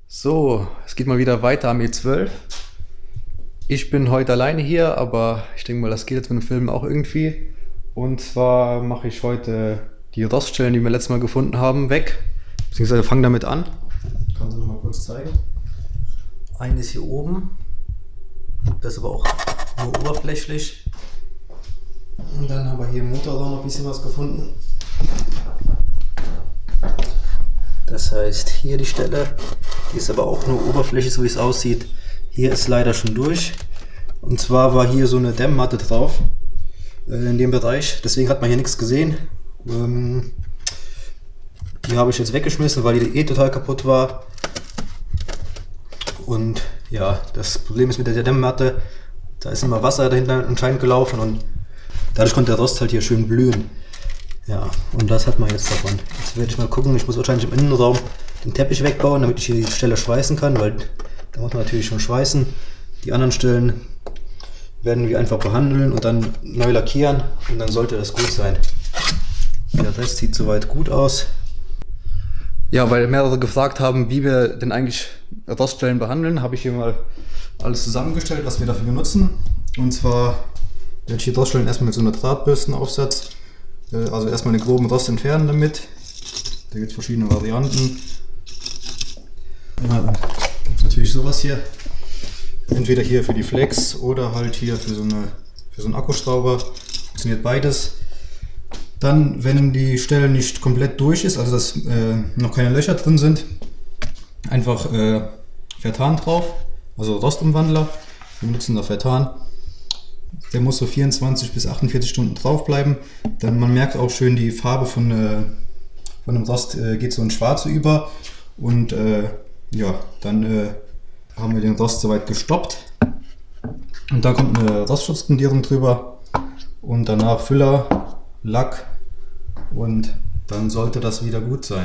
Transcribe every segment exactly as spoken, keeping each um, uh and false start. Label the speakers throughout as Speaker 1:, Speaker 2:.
Speaker 1: So, es geht mal wieder weiter am E zwölf. Ich bin heute alleine hier, aber ich denke mal, das geht jetzt mit dem Film auch irgendwie. Und zwar mache ich heute die Roststellen, die wir letztes Mal gefunden haben, weg. Beziehungsweise fange damit an. Ich kann sie noch mal kurz zeigen. Eine ist hier oben. Das ist aber auch nur oberflächlich. Und dann haben wir hier im Motorraum noch ein bisschen was gefunden. Das heißt, hier die Stelle, die ist aber auch nur oberflächlich, so wie es aussieht. Hier ist leider schon durch. Und zwar war hier so eine Dämmmatte drauf, äh, in dem Bereich. Deswegen hat man hier nichts gesehen. Ähm, die habe ich jetzt weggeschmissen, weil die eh total kaputt war. Und ja, das Problem ist mit der Dämmmatte, da ist immer Wasser dahinter anscheinend gelaufen und dadurch konnte der Rost halt hier schön blühen. Ja, und das hat man jetzt davon. Jetzt werde ich mal gucken, ich muss wahrscheinlich im Innenraum den Teppich wegbauen, damit ich hier die Stelle schweißen kann, weil da muss man natürlich schon schweißen. Die anderen Stellen werden wir einfach behandeln und dann neu lackieren und dann sollte das gut sein. Der Rest sieht soweit gut aus. Ja, weil mehrere gefragt haben, wie wir denn eigentlich Roststellen behandeln, habe ich hier mal alles zusammengestellt, was wir dafür benutzen. Und zwar werde ich die Roststellen erstmal mit so einer Drahtbürstenaufsatz, also erstmal den groben Rost entfernen damit. Da gibt es verschiedene Varianten. Ja, gibt es natürlich sowas hier. Entweder hier für die Flex oder halt hier für so, eine, für so einen Akkuschrauber. Funktioniert beides. Dann, wenn die Stelle nicht komplett durch ist, also dass äh, noch keine Löcher drin sind, einfach äh, Vertan drauf, also Rostumwandler. Wir benutzen da Vertan. Der muss so vierundzwanzig bis achtundvierzig Stunden drauf bleiben. Dann man merkt auch schön, die Farbe von, äh, von dem Rost äh, geht so in Schwarze über. Und äh, ja, dann äh, haben wir den Rost soweit gestoppt. Und da kommt eine Rostschutzgrundierung drüber. Und danach Füller, Lack. Und dann sollte das wieder gut sein.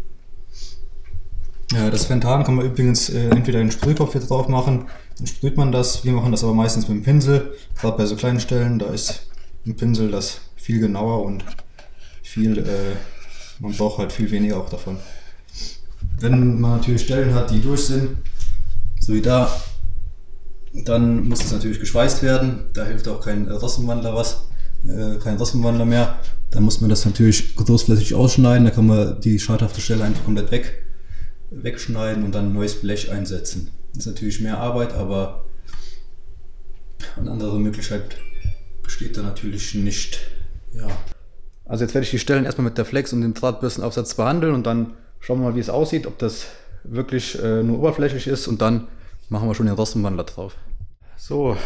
Speaker 1: Ja, das Vertan kann man übrigens äh, entweder den Sprühkopf hier drauf machen, dann sprüht man das. Wir machen das aber meistens mit dem Pinsel. Gerade bei so kleinen Stellen, da ist ein Pinsel das viel genauer und viel, äh, man braucht halt viel weniger auch davon. Wenn man natürlich Stellen hat, die durch sind, so wie da, dann muss es natürlich geschweißt werden. Da hilft auch kein Rostumwandler was, äh, kein Rostumwandler mehr. Dann muss man das natürlich großflächig ausschneiden. Da kann man die schadhafte Stelle einfach komplett weg. wegschneiden und dann neues Blech einsetzen. Das ist natürlich mehr Arbeit, aber eine andere Möglichkeit besteht da natürlich nicht. Ja. Also jetzt werde ich die Stellen erstmal mit der Flex und dem Drahtbürstenaufsatz behandeln und dann schauen wir mal, wie es aussieht, ob das wirklich äh, nur oberflächlich ist und dann machen wir schon den Rostumwandler drauf. So.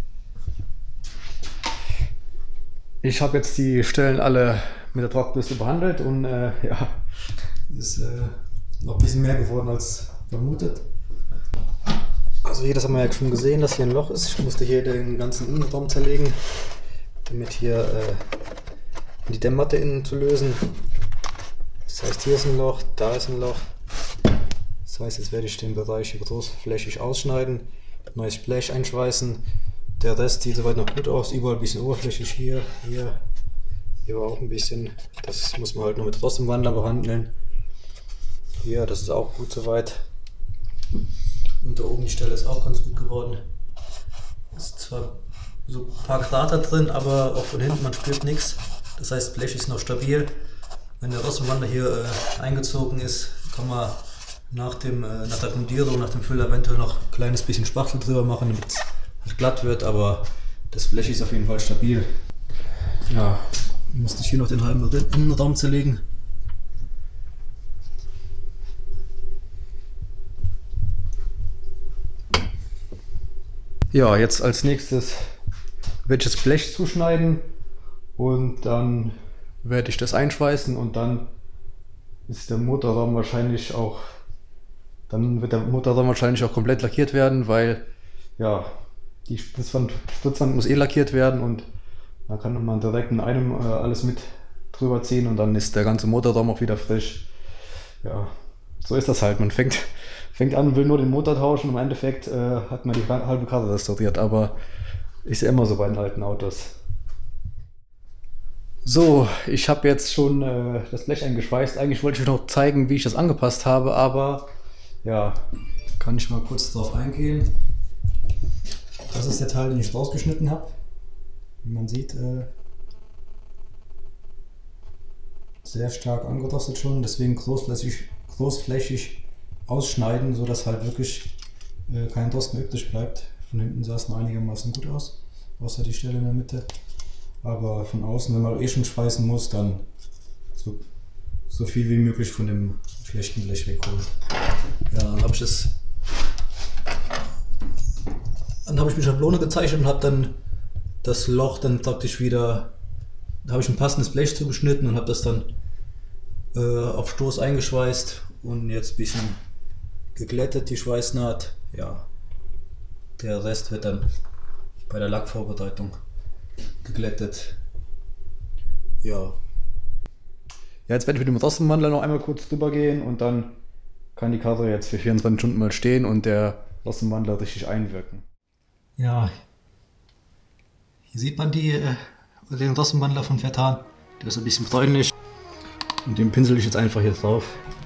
Speaker 1: Ich habe jetzt die Stellen alle mit der Drahtbürste behandelt und äh, ja, ist äh, noch ein bisschen mehr geworden als vermutet. Also hier, das haben wir ja schon gesehen, dass hier ein Loch ist. Ich musste hier den ganzen Innenraum zerlegen, damit hier äh, die Dämmmatte innen zu lösen. Das heißt, hier ist ein Loch, da ist ein Loch. Das heißt, jetzt werde ich den Bereich hier großflächig ausschneiden, neues Blech einschweißen. Der Rest sieht soweit noch gut aus, überall ein bisschen oberflächlich hier, hier, hier war auch ein bisschen. Das muss man halt nur mit Rostumwandler behandeln. Hier, das ist auch gut soweit. Und da oben die Stelle ist auch ganz gut geworden. Ist zwar so ein paar Krater drin, aber auch von hinten, man spürt nichts. Das heißt, das Blech ist noch stabil. Wenn der Rostumwandler hier äh, eingezogen ist, kann man nach, dem, äh, nach der Grundierung, nach dem Füller eventuell noch ein kleines bisschen Spachtel drüber machen, damit es glatt wird, aber das Blech ist auf jeden Fall stabil. Ja, musste ich hier noch den halben Innenraum zerlegen. Ja, jetzt als nächstes werde ich das Blech zuschneiden und dann werde ich das einschweißen und dann ist der Motorraum wahrscheinlich auch, dann wird der Motorraum wahrscheinlich auch komplett lackiert werden, weil ja, die Spritzwand, Spritzwand muss eh lackiert werden und dann kann man direkt in einem äh, alles mit drüber ziehen und dann ist der ganze Motorraum auch wieder frisch. Ja, so ist das halt, man fängt fängt an und will nur den Motor tauschen und im Endeffekt äh, hat man die halbe Karre restauriert, aber ist ja immer so bei den alten Autos. So, ich habe jetzt schon äh, das Blech eingeschweißt. Eigentlich wollte ich euch noch zeigen, wie ich das angepasst habe, aber Ja, kann ich mal kurz drauf eingehen. Das ist der Teil, den ich rausgeschnitten habe. Wie man sieht, äh, sehr stark angerostet schon, deswegen großflächig, großflächig ausschneiden, sodass halt wirklich äh, kein Rost mehr übrig bleibt. Von hinten sah es noch einigermaßen gut aus, außer die Stelle in der Mitte. Aber von außen, wenn man eh schon schweißen muss, dann so, so viel wie möglich von dem schlechten Blech wegholen. Ja, dann habe ich das. Dann habe ich die Schablone gezeichnet und habe dann das Loch dann praktisch wieder. Da habe ich ein passendes Blech zugeschnitten und habe das dann äh, auf Stoß eingeschweißt und jetzt ein bisschen geglättet, die Schweißnaht. Ja, der Rest wird dann bei der Lackvorbereitung geglättet. Ja. Ja, jetzt werde ich mit dem Rostwandler noch einmal kurz drüber gehen und dann kann die Karre jetzt für vierundzwanzig Stunden mal stehen und der Rostwandler richtig einwirken. Ja, hier sieht man die, äh, den Rostwandler von Vertan. Der ist ein bisschen bräunlich und den pinsel ich jetzt einfach hier drauf.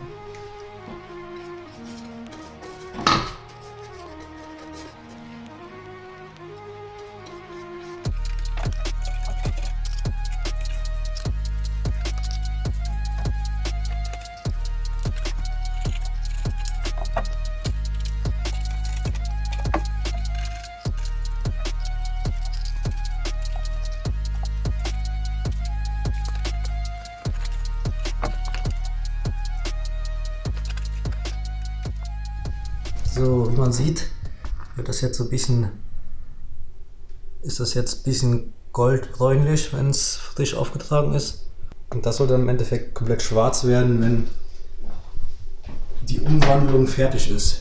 Speaker 1: So, wie man sieht, wird das jetzt so ein bisschen, ist das jetzt ein bisschen goldbräunlich, wenn es frisch aufgetragen ist. Und das soll dann im Endeffekt komplett schwarz werden, wenn die Umwandlung fertig ist.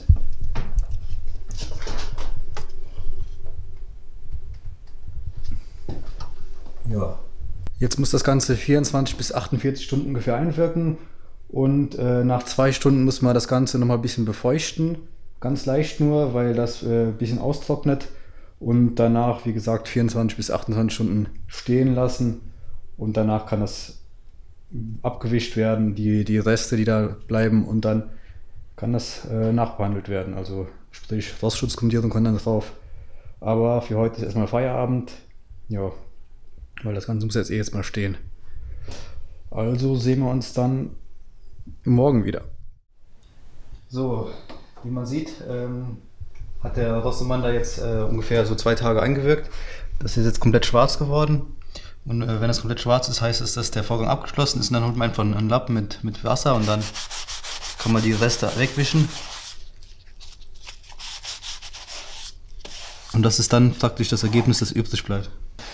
Speaker 1: Ja. Jetzt muss das Ganze vierundzwanzig bis achtundvierzig Stunden ungefähr einwirken und äh, nach zwei Stunden muss man das Ganze noch mal ein bisschen befeuchten. Ganz leicht nur, weil das äh, ein bisschen austrocknet und danach, wie gesagt, vierundzwanzig bis achtundzwanzig Stunden stehen lassen und danach kann das abgewischt werden, die, die Reste, die da bleiben und dann kann das äh, nachbehandelt werden, also sprich Rostschutzgrundierung kommt dann drauf. Aber für heute ist erstmal Feierabend, ja, weil das Ganze muss jetzt eh jetzt mal stehen. Also sehen wir uns dann morgen wieder. So. Wie man sieht, ähm, hat der Rostwandler jetzt äh, ungefähr so zwei Tage eingewirkt. Das ist jetzt komplett schwarz geworden. Und äh, wenn das komplett schwarz ist, heißt es, dass der Vorgang abgeschlossen ist. Und dann holt man einfach einen Lappen mit, mit Wasser und dann kann man die Reste wegwischen. Und das ist dann praktisch das Ergebnis, das übrig bleibt.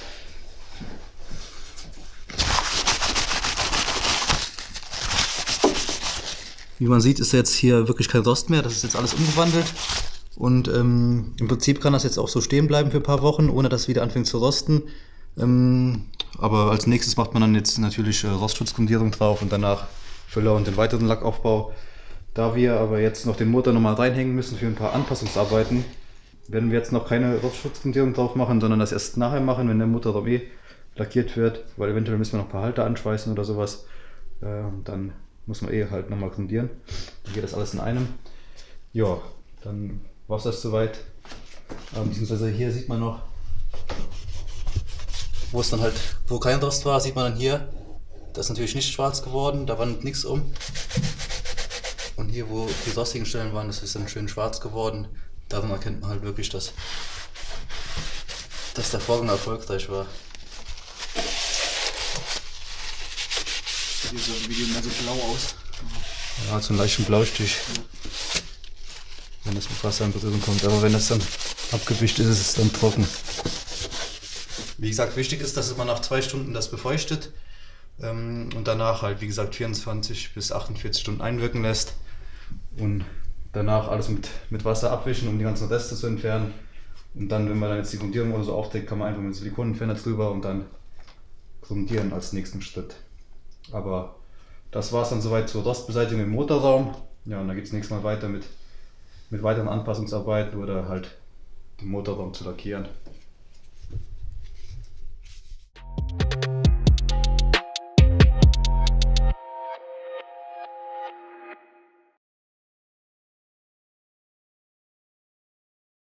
Speaker 1: Wie man sieht, ist jetzt hier wirklich kein Rost mehr, das ist jetzt alles umgewandelt und ähm, im Prinzip kann das jetzt auch so stehen bleiben für ein paar Wochen, ohne dass es wieder anfängt zu rosten. Ähm, aber als nächstes macht man dann jetzt natürlich äh, Rostschutzgrundierung drauf und danach Füller und den weiteren Lackaufbau. Da wir aber jetzt noch den Motor nochmal reinhängen müssen für ein paar Anpassungsarbeiten, werden wir jetzt noch keine Rostschutzgrundierung drauf machen, sondern das erst nachher machen, wenn der Motorraum eh lackiert wird, weil eventuell müssen wir noch ein paar Halter anschweißen oder sowas. Äh, dann muss man eh halt nochmal grundieren. Dann geht das alles in einem. Ja, dann war es das soweit. Ähm, beziehungsweise hier sieht man noch, wo es dann halt, wo kein Rost war, sieht man dann hier, das ist natürlich nicht schwarz geworden, da wandert nichts um. Und hier, wo die rostigen Stellen waren, das ist dann schön schwarz geworden. Daran erkennt man halt wirklich, dass, dass der Vorgang erfolgreich war.
Speaker 2: Sieht so im Video mehr so blau aus.
Speaker 1: Ja, hat so einen leichten Blaustich, ja, wenn das mit Wasser in Berührung kommt. Aber wenn das dann abgewischt ist, ist es dann trocken. Wie gesagt, wichtig ist, dass man nach zwei Stunden das befeuchtet ähm, und danach halt, wie gesagt, vierundzwanzig bis achtundvierzig Stunden einwirken lässt und danach alles mit, mit Wasser abwischen, um die ganzen Reste zu entfernen. Und dann, wenn man dann jetzt die Grundierung oder so aufdeckt, kann man einfach mit Silikonentferner drüber und dann grundieren als nächsten Schritt. Aber das war es dann soweit zur Rostbeseitigung im Motorraum. Ja, und dann geht es nächstes Mal weiter mit, mit weiteren Anpassungsarbeiten oder halt den Motorraum zu lackieren.